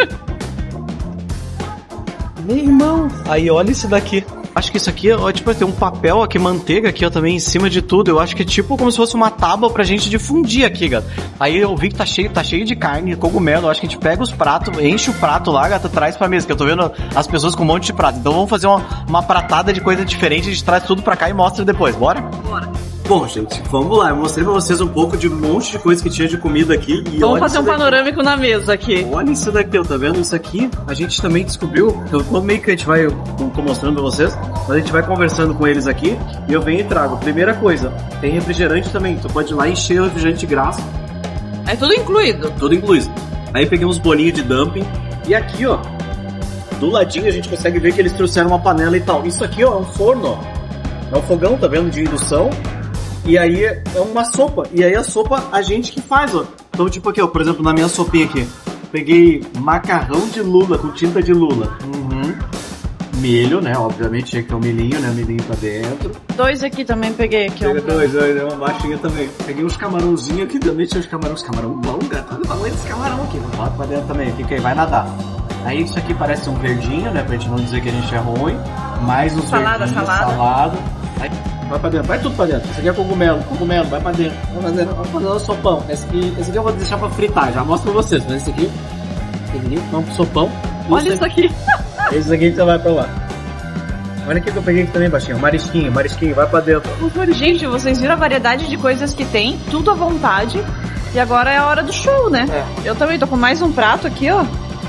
Meu irmão. Aí, olha isso daqui. Acho que isso aqui, ó, tipo, tem um papel aqui, manteiga aqui, ó, também em cima de tudo. Eu acho que é tipo como se fosse uma tábua pra gente difundir aqui, gata. Aí eu vi que tá cheio, tá cheio de carne, cogumelo. Eu acho que a gente pega os pratos, enche o prato lá, gata, traz pra mesa. Que eu tô vendo as pessoas com um monte de prato. Então vamos fazer uma, uma pratada de coisa diferente. A gente traz tudo pra cá e mostra depois. Bora? Bora. Bom, gente, vamos lá. Eu mostrei pra vocês um pouco de um monte de coisa que tinha de comida aqui. E vamos fazer um panorâmico na mesa aqui. Olha isso daqui, tá vendo? Isso aqui a gente também descobriu. Eu, meio que a gente vai, eu tô mostrando pra vocês, mas a gente vai conversando com eles aqui e eu venho e trago. Primeira coisa, tem refrigerante também. Tu pode ir lá e encher o refrigerante de graça. É tudo incluído? Tudo incluído. Aí peguei uns bolinhos de dumpling. E aqui, ó, do ladinho a gente consegue ver que eles trouxeram uma panela e tal. Isso aqui, ó, é um forno, ó. É um fogão, tá vendo? De indução. E aí é uma sopa. E aí a sopa a gente que faz, ó. Então tipo aqui, ó, por exemplo, na minha sopinha aqui. Peguei macarrão de lula com tinta de lula. Uhum. Milho, né? Obviamente tinha que ter um milhinho, né? Milhinho pra dentro. Dois aqui também peguei aqui, ó. Pega dois, dois, uma baixinha também. Peguei uns camarãozinhos aqui também, tinha uns camarões, camarão bom, gato. Olha o tamanho desse camarão aqui. Bota pra dentro também, fica aí, vai nadar. Aí isso aqui parece um verdinho, né? Pra gente não dizer que a gente é ruim. Mais uns salada, verdinhos, salada. salada. Aí vai pra dentro, vai tudo pra dentro. Esse aqui é cogumelo, cogumelo, vai pra dentro. Vamos fazer, vamos fazer o sopão. Esse aqui, esse aqui eu vou deixar pra fritar, já mostro pra vocês. Mas esse aqui, esse aqui, vamos pro sopão. Olha isso aqui. Esse aqui já vai pra lá. Olha aqui que eu peguei aqui também, baixinho. Marisquinho, marisquinho, vai pra dentro. Gente, vocês viram a variedade de coisas que tem, tudo à vontade. E agora é a hora do show, né? É. Eu também tô com mais um prato aqui, ó.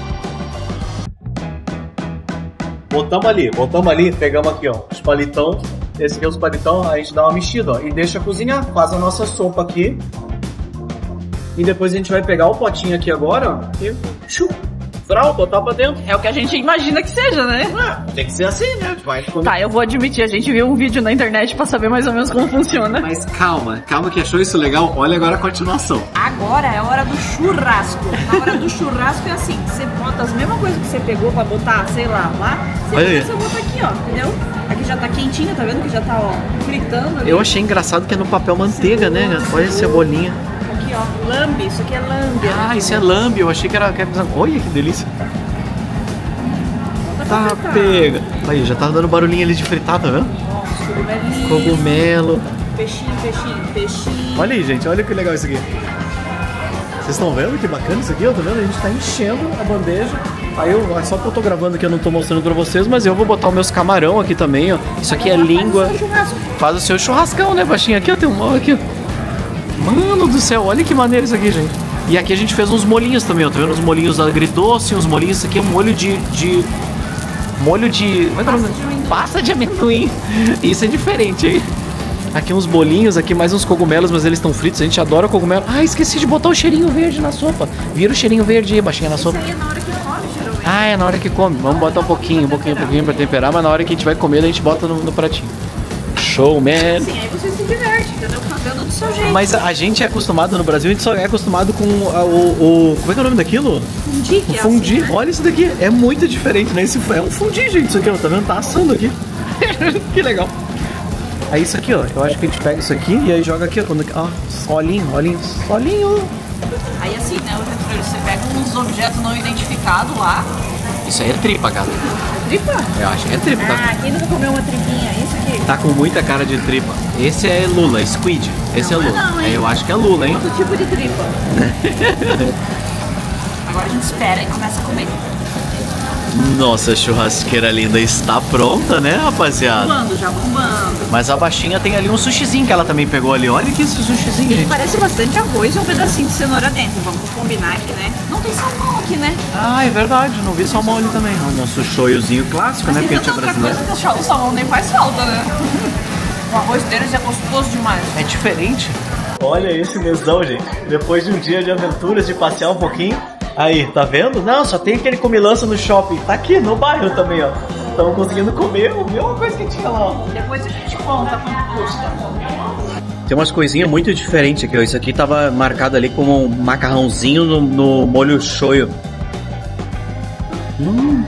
Botamos ali, botamos ali, pegamos aqui, ó, os palitão. Esse aqui é os palitão, a gente dá uma mexida, ó, e deixa cozinhar. Faz a nossa sopa aqui. E depois a gente vai pegar o potinho aqui agora, ó, e chup, frau, botar pra dentro. É o que a gente imagina que seja, né? Ah, tem que ser assim, né? Vai comer. Tá, eu vou admitir, a gente viu um vídeo na internet pra saber mais ou menos como funciona. Mas calma, calma que achou isso legal. Olha agora a continuação. Agora é a hora do churrasco. A hora do churrasco é assim, você bota as mesmas coisas que você pegou pra botar, sei lá, lá. Você Olha aí. começa a botar aqui, ó, entendeu? Aqui já tá quentinha, tá vendo que já tá, ó, fritando ali. Eu achei engraçado que é no papel manteiga, né? Olha a cebolinha. Aqui, aqui, ó. Lambe, isso aqui é lambe. Ah, isso é lambe, eu achei que era... Olha que delícia. Tá, pega. Aí, já tá dando barulhinho ali de fritar, tá vendo? Nossa, cogumelinho. Cogumelo. Peixinho, peixinho, peixinho. Olha aí, gente, olha que legal isso aqui. Vocês estão vendo que bacana isso aqui? Eu tô vendo, a gente tá enchendo a bandeja. Aí eu, só que eu tô gravando aqui, eu não tô mostrando pra vocês, mas eu vou botar os meus camarão aqui também, ó. Isso aqui é língua. Faz o seu churrascão, né, baixinho? Aqui, ó, tem um mó aqui, ó. Mano do céu, olha que maneiro isso aqui, gente. E aqui a gente fez uns molinhos também, ó. Tá vendo? Uns molinhos agridoce, uns molinhos. Isso aqui é molho de... de... molho de... Como é que é o nome? Pasta de amendoim. Isso é diferente, hein? Aqui uns bolinhos, aqui mais uns cogumelos, mas eles estão fritos, a gente adora cogumelo. Ah, esqueci de botar o cheirinho verde na sopa. Vira o cheirinho verde aí, baixinha na sopa. Isso aí é na hora que come, geralmente. Ah, é na hora que come. Vamos botar um pouquinho, um pouquinho, um pouquinho pra temperar, mas na hora que a gente vai comer, a gente bota no, no pratinho. Show, man! Sim, aí você se diverte, entendeu? Fazendo do seu jeito. Mas a gente é acostumado no Brasil, a gente só é acostumado com a, o, o... Como é que é o nome daquilo? Fundi, que O é fundi. assim, né? Olha isso daqui, é muito diferente, né? Esse é um fundi, gente, isso aqui, ó. Tá vendo? Tá assando aqui. Que legal. Aí isso aqui, ó, eu acho que a gente pega isso aqui e aí joga aqui, ó, quando... ó, solinho, olhinho, solinho. Aí assim, né, você pega uns objetos não identificados lá. Isso aí é tripa, cara. É tripa? Eu acho que é tripa, Ah, tá? quem nunca comeu uma tripinha? Isso aqui. Tá com muita cara de tripa. Esse é lula, squid. Esse Não é é lula. não, hein? É, eu acho que é lula, hein? Outro tipo de tripa. Agora a gente espera e começa a comer. Nossa, a churrasqueira linda está pronta, né, rapaziada? Bombando, já bombando. Mas a baixinha tem ali um sushizinho que ela também pegou ali. Olha que esse sushizinho, gente. Parece bastante arroz e um pedacinho de cenoura dentro. Vamos combinar aqui, né? Não tem salmão aqui, né? Ah, é verdade, não vi salmão ali também. O nosso shoyu clássico, né, porque a gente é outra brasileiro. coisa que o salmão nem faz falta, né? O arroz deles é gostoso demais. É diferente. Olha esse mesão, gente. Depois de um dia de aventuras, de passear um pouquinho. Aí, tá vendo? Não, só tem aquele comilança no shopping. Tá aqui no bairro também, ó. Estamos conseguindo comer a mesma coisa que tinha lá, ó. Depois a gente conta quanto custa. Tem umas coisinhas muito diferentes aqui, ó. Isso aqui tava marcado ali como um macarrãozinho no, no molho shoyu. Hum.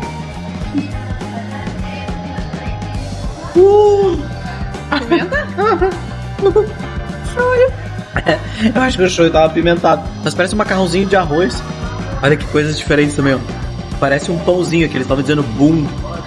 Uh. Pimenta? Shoyu. Eu acho que o shoyu tava apimentado. Mas parece um macarrãozinho de arroz. Olha que coisas diferentes também, ó. Parece um pãozinho que eles estavam dizendo boom.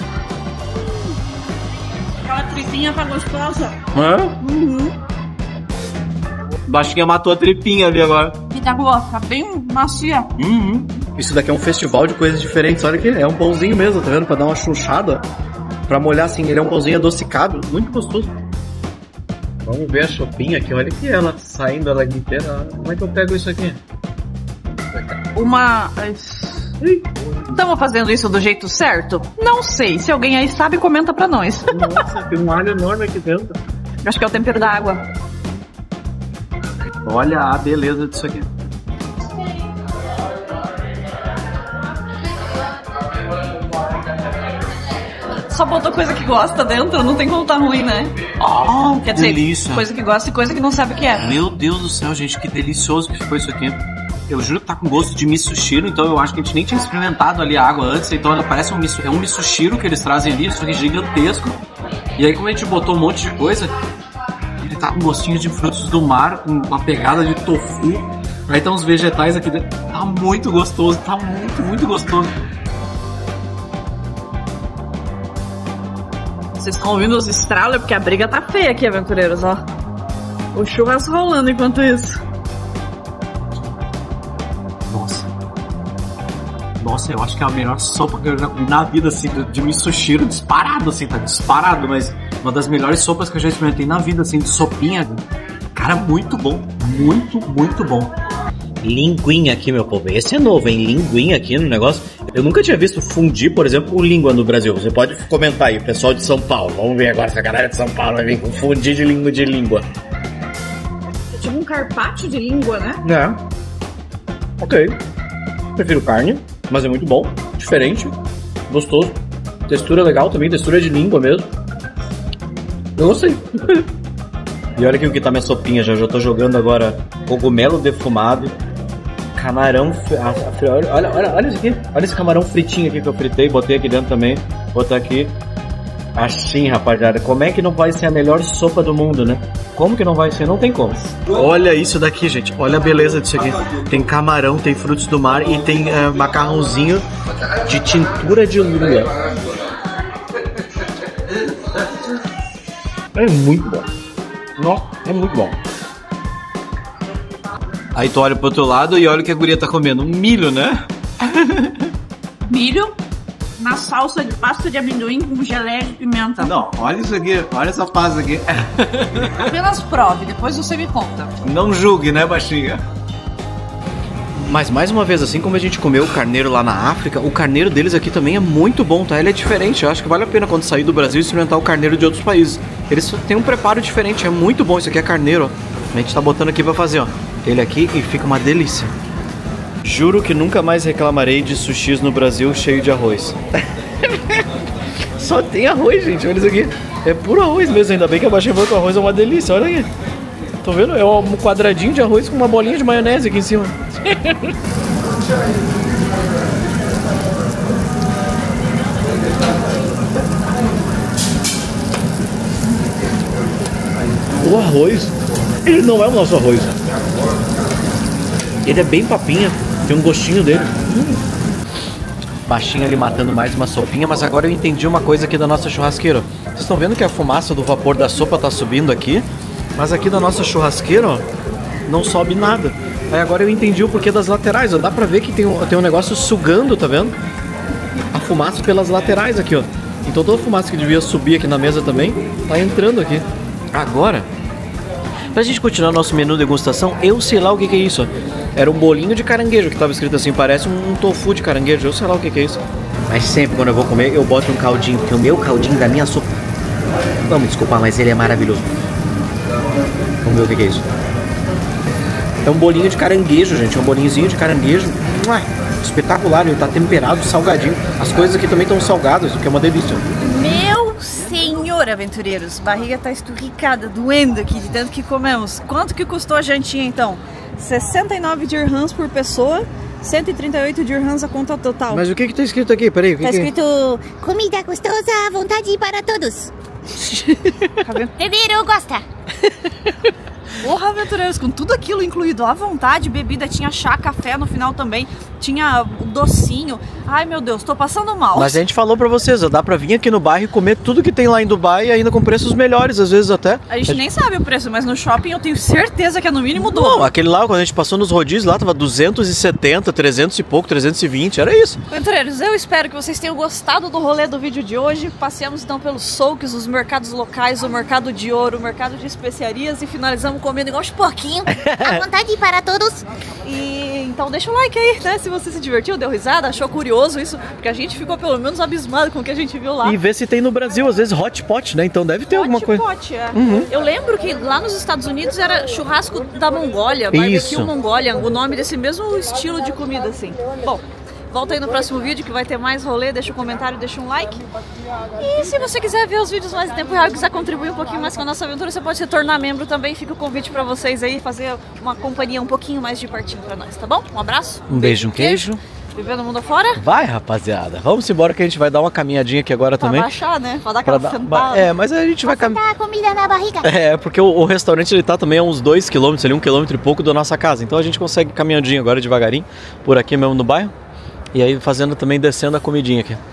Aquela tripinha tá gostosa. Hã? Uhum. Baixinha matou a tripinha ali agora. E tá boa, tá bem macia. Uhum. Isso daqui é um festival de coisas diferentes. Olha aqui, é um pãozinho mesmo, tá vendo? Pra dar uma chunchada. Pra molhar assim, ele é um pãozinho adocicado. Muito gostoso. Vamos ver a sopinha aqui. Olha aqui ela saindo ela inteira. Como é que eu pego isso aqui? Uma... Estamos fazendo isso do jeito certo? Não sei. Se alguém aí sabe, comenta pra nós. Nossa, tem um alho enorme aqui dentro. Acho que é o tempero da água. Olha a beleza disso aqui. Só botou coisa que gosta dentro, não tem como tá ruim, né? Oh, Quer dizer, delícia. coisa que gosta e coisa que não sabe o que é. Meu Deus do céu, gente, que delicioso que ficou isso aqui. Eu juro que tá com gosto de misoshiro, então eu acho que a gente nem tinha experimentado ali a água antes, então ela parece um miso, é um misoshiro que eles trazem ali, isso aqui gigantesco. E aí como a gente botou um monte de coisa, ele tá com gostinho de frutos do mar, com uma pegada de tofu. Aí tá uns vegetais aqui dentro. Tá muito gostoso, tá muito, muito gostoso. Vocês estão ouvindo os estralos? Porque a briga tá feia aqui, aventureiros, ó. O churrasco rolando enquanto isso. Nossa. Nossa, eu acho que é a melhor sopa que eu já comi na vida, assim, de misoshiro, disparado, assim, tá disparado, mas uma das melhores sopas que eu já experimentei na vida, assim, de sopinha. Cara, muito bom, muito, muito bom. Linguinha aqui, meu povo, esse é novo, hein? Linguinha aqui no negócio. Eu nunca tinha visto fundir, por exemplo, com língua no Brasil. Você pode comentar aí, pessoal de São Paulo. Vamos ver agora se a galera de São Paulo vai vir com fundir de língua de língua. É tipo um carpaccio de língua, né? É. Ok. Prefiro carne, mas é muito bom, diferente, gostoso. Textura legal também, textura de língua mesmo. Eu gostei. E olha aqui o que tá minha sopinha já. Já tô jogando agora cogumelo defumado, camarão. Olha, olha, olha isso aqui. Olha esse camarão fritinho aqui que eu fritei, botei aqui dentro também. Vou botar aqui. Assim, rapaziada, como é que não vai ser a melhor sopa do mundo, né? Como que não vai ser? Não tem como. Olha isso daqui, gente. Olha a beleza disso aqui. Tem camarão, tem frutos do mar e tem uh, macarrãozinho de tintura de lula. É muito bom. Nossa, é muito bom. Aí tu olha pro outro lado e olha o que a guria tá comendo. Milho, né? Milho na salsa de pasta de amendoim com geleia de pimenta. Não, olha isso aqui. Olha essa pasta aqui. Apenas prove, depois você me conta. Não julgue, né, baixinha? Mas mais uma vez, assim como a gente comeu o carneiro lá na África, o carneiro deles aqui também é muito bom, tá? Ele é diferente. Eu acho que vale a pena quando sair do Brasil experimentar o carneiro de outros países. Eles têm um preparo diferente, é muito bom. Isso aqui é carneiro, ó. A gente tá botando aqui pra fazer, ó. Ele aqui e fica uma delícia. Juro que nunca mais reclamarei de sushis no Brasil cheio de arroz. Só tem arroz, gente. Olha isso aqui. É puro arroz mesmo. Ainda bem que a baixinha falou que o arroz é uma delícia. Olha aqui. Tô vendo? É um quadradinho de arroz com uma bolinha de maionese aqui em cima. O arroz, ele não é o nosso arroz. Ele é bem papinha. Tem um gostinho dele. Hum. Baixinho ali matando mais uma sopinha, mas agora eu entendi uma coisa aqui da nossa churrasqueira. Vocês estão vendo que a fumaça do vapor da sopa tá subindo aqui? Mas aqui da nossa churrasqueira, ó, não sobe nada. Aí agora eu entendi o porquê das laterais, ó. Dá pra ver que tem um, tem um negócio sugando, tá vendo? A fumaça pelas laterais aqui, ó. Então toda a fumaça que devia subir aqui na mesa também, tá entrando aqui. Agora, pra gente continuar nosso menu degustação, eu sei lá o que que é isso, ó. Era um bolinho de caranguejo que tava escrito assim, parece um tofu de caranguejo, eu sei lá o que que é isso. Mas sempre quando eu vou comer, eu boto um caldinho, porque o meu caldinho da minha sopa... Vamos desculpar, mas ele é maravilhoso. Vamos ver o que que é isso. É um bolinho de caranguejo, gente, é um bolinhozinho de caranguejo. Ué, espetacular, ele tá temperado, salgadinho. As coisas aqui também estão salgadas, o que é uma delícia. Meu senhor, aventureiros, barriga tá esturricada, doendo aqui de tanto que comemos. Quanto que custou a jantinha então? sessenta e nove dirhams por pessoa, cento e trinta e oito dirhams a conta total. Mas o que que tá escrito aqui? Peraí, o que Tá que escrito é? Comida gostosa à vontade para todos. Beberam gosta. Porra, aventureiros, com tudo aquilo incluído, à vontade, bebida, tinha chá, café no final também, tinha o docinho. Ai meu Deus, tô passando mal. Mas a gente falou pra vocês, ó, dá pra vir aqui no bairro e comer tudo que tem lá em Dubai, ainda com preços melhores, às vezes até. A gente nem sabe o preço, mas no shopping eu tenho certeza que é no mínimo Não, dobro. aquele lá, quando a gente passou nos rodízios, lá tava duzentos e setenta, trezentos e pouco, trezentos e vinte, era isso. Aventureiros, eu espero que vocês tenham gostado do rolê do vídeo de hoje. Passeamos então pelos souks, os mercados locais, o mercado de ouro, o mercado de especiarias e finalizamos comendo igual um pouquinho. À vontade para todos. E então deixa o like aí, né? Se você se divertiu, deu risada, achou curioso isso, porque a gente ficou pelo menos abismado com o que a gente viu lá. E vê se tem no Brasil, às vezes hot pot, né? Então deve ter Hot alguma coisa. pot, é. Uhum. Eu lembro que lá nos Estados Unidos era churrasco da Mongólia, barbecue Isso. Mongólia, o nome desse mesmo estilo de comida assim. Bom, volta aí no próximo vídeo que vai ter mais rolê, deixa um comentário, deixa um like. E se você quiser ver os vídeos mais em tempo real e quiser contribuir um pouquinho mais com a nossa aventura, você pode se tornar membro também. Fica o convite pra vocês aí, fazer uma companhia um pouquinho mais de pertinho pra nós, tá bom? Um abraço. Um beijo, um queijo. Vivendo o mundo afora. Vai, rapaziada. Vamos embora que a gente vai dar uma caminhadinha aqui agora Pra também. baixar, né? Pra dar Pra aquela dar- sentada. É, mas a gente vai caminhar. Tá comida na barriga. É, porque o, o restaurante ele tá também a uns dois quilômetros, ali um quilômetro e pouco da nossa casa. Então a gente consegue caminhadinho agora devagarinho, por aqui mesmo no bairro. E aí fazendo também, descendo a comidinha aqui.